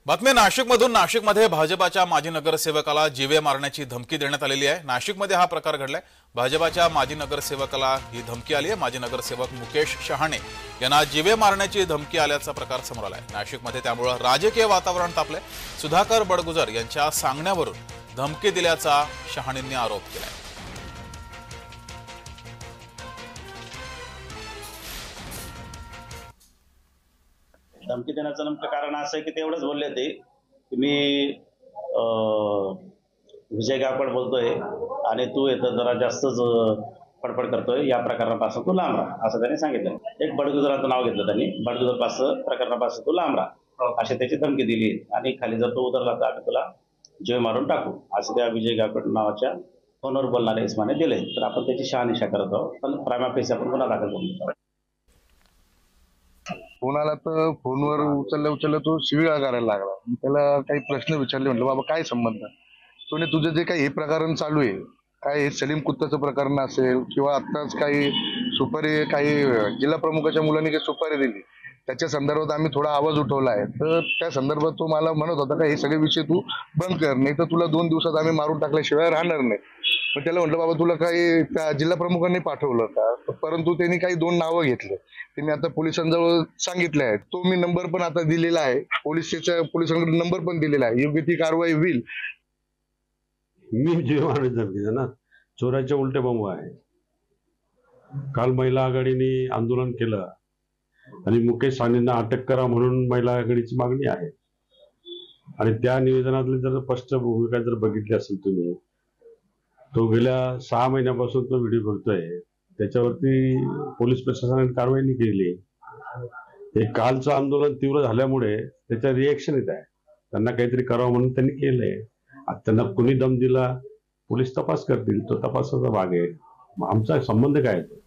बातमी नाशिकमधून नाशिकमध्ये भाजपाच्या माजी नगरसेवकाला जीवे मारण्याची धमकी देण्यात आलेली आहे। नाशिकमध्ये हा प्रकार घडलाय। भाजपाच्या माजी नगरसेवकाला ही धमकी आली आहे। माजी नगरसेवक मुकेश शहाणे यांना जीवे मारण्याची धमकी आल्याचा प्रकार समोर आलाय। नाशिकमध्ये त्यामुळे राजकीय वातावरण तापलंय। सुधाकर बडगुजर यांच्या सांगण्यावरून धमकी दिल्याचा शहाणेंनी आरोप केलाय। धमकी देण्याचं नेमकं कारण असं आहे की ते एवढंच बोलले ते की मी विजय गायकवाड बोलतोय आणि तू येतं जरा जास्तच फडफड करतोय, या प्रकरणापासून तू लांब राहा असं त्यांनी सांगितलं। एक बडगुजराचं नाव घेतलं त्यांनी, बडगुजर प्रकरणापासून तू लांब राहा अशी त्याची धमकी दिली आणि खाली जर तू उतरला तर आम्ही तुला जीव मारून टाकू असं त्या विजय गायकवाड नावाच्या फोनवर बोलणाऱ्या इस्माने दिले। तर आपण त्याची शहानिशा करत आहोत, पण प्रायमा फेसी आपण गुन्हा दाखल करू। कोणाला तर फोनवर उचलल्या तो शिवीगाळ करायला लागला। त्याला काही प्रश्न विचारले, म्हटलं बाबा काय संबंध, तो तुझं जे काही हे प्रकरण चालू आहे, काय हे सलीम कुत्ताचं प्रकरण असेल किंवा आत्ताच काही सुपारी, काही जिल्हा प्रमुखाच्या मुलांनी काही सुपारी दिली त्याच्या संदर्भात आम्ही थोडा आवाज उठवला आहे। तर त्या संदर्भात तो मला म्हणत होता का हे सगळे विषय तू बंद कर, नाही तर तुला 2 दिवसात आम्ही मारून टाकल्याशिवाय राहणार नाही। पण त्याला म्हटलं बाबा तुला काही त्या जिल्हा प्रमुखांनी पाठवलं का, परंतु त्यांनी काही 2 नावं घेतले। त्यांनी आता पोलिसांजवळ सांगितले आहेत, तो मी नंबर पण आता दिलेला आहे, पोलिसांकडे नंबर पण दिलेला आहे, योग्य ती कारवाई होईल। मी जीव मारण्याचं ना चोराच्या उलटे बंब आहे। काल महिला आघाडीने आंदोलन केलं आणि मुकेश सानेंना अटक करा म्हणून महिला आघाडीची मागणी आहे। आणि त्या निवेदनातली जर स्पष्ट भूमिका जर बघितली असेल तुम्ही, तो गेल्या 6 महिन्यापासून तो व्हिडिओ करतोय, त्याच्यावरती पोलीस प्रशासनाने कारवाई नाही केली। हे कालचं आंदोलन तीव्र झाल्यामुळे त्याच्या रिएक्शन येत आहे, त्यांना काहीतरी करावं म्हणून त्यांनी केलंय। आता त्यांना कुणी दम दिला, पोलीस तपास करतील, तो तपासाचा भाग आहे। आमचा संबंध काय आहे?